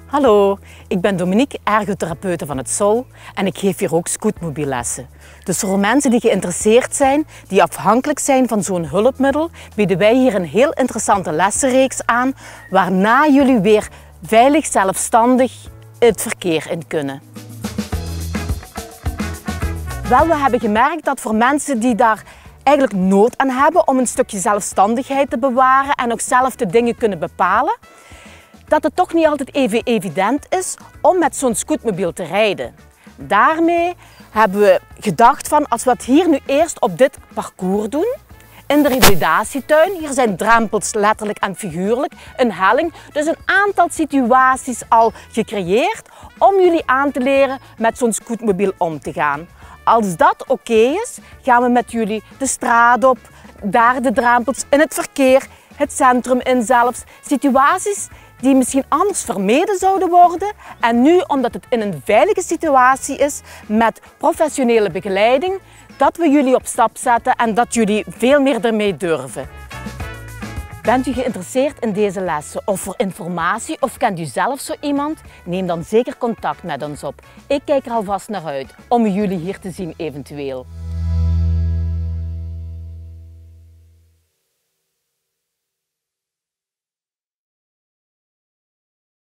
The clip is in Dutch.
Hallo, ik ben Dominique, ergotherapeute van het SOL en ik geef hier ook scootmobiellessen. Dus voor mensen die geïnteresseerd zijn, die afhankelijk zijn van zo'n hulpmiddel, bieden wij hier een heel interessante lessenreeks aan, waarna jullie weer veilig zelfstandig het verkeer in kunnen. Wel, we hebben gemerkt dat voor mensen die daar eigenlijk nood aan hebben om een stukje zelfstandigheid te bewaren en ook zelf de dingen kunnen bepalen, dat het toch niet altijd even evident is om met zo'n scootmobiel te rijden. Daarmee hebben we gedacht van, als we het hier nu eerst op dit parcours doen, in de revalidatietuin, hier zijn drempels letterlijk en figuurlijk, een helling, dus een aantal situaties al gecreëerd om jullie aan te leren met zo'n scootmobiel om te gaan. Als dat oké is, gaan we met jullie de straat op, daar de drempels, in het verkeer, het centrum in zelfs, situaties die misschien anders vermeden zouden worden. En nu, omdat het in een veilige situatie is, met professionele begeleiding, dat we jullie op stap zetten en dat jullie veel meer ermee durven. Bent u geïnteresseerd in deze lessen of voor informatie of kent u zelf zo iemand? Neem dan zeker contact met ons op. Ik kijk er alvast naar uit om jullie hier te zien eventueel.